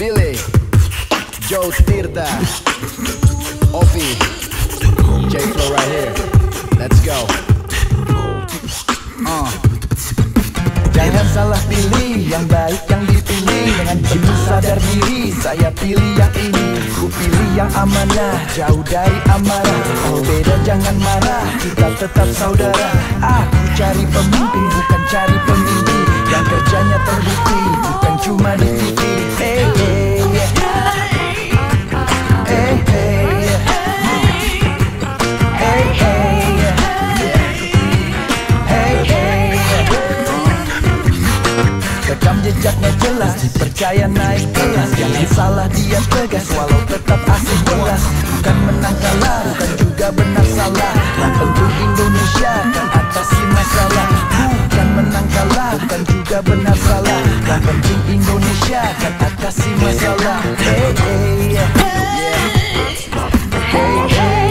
Billy, Joe Tirta, Ovi, J-Flow right here. Let's go. Jangan salah pilih, yang baik yang dipilih. Dengan penuh sadar diri, saya pilih yang ini. Ku pilih yang amanah, jauh dari amarah. Kalau beda jangan marah, kita tetap saudara. Aku cari pemimpin, bukan cari pemimpin. Yang kerjanya terbukti, bukan cuma di TV. Hey, hey, hey, hey, hey, hey, hey. Rekam jejaknya jelas, dipercaya naik kelas. Jangan salah dia tegas, walau tetap asik welas. Bukan menang kalah, bukan juga benar salah. Yang penting Indonesia kan atasi masalah. Bukan menang kalah, bukan juga benar salah. Yang penting Indonesia kan atasi masalah. Hey, hey, yeah. Hey, hey,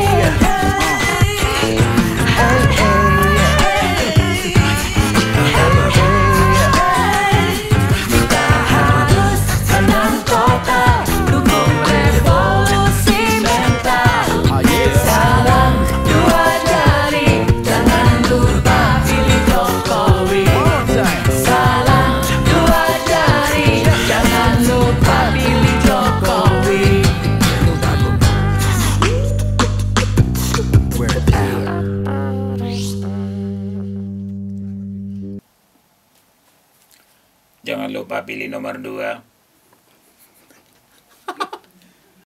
Jangan lupa pilih nomor 2.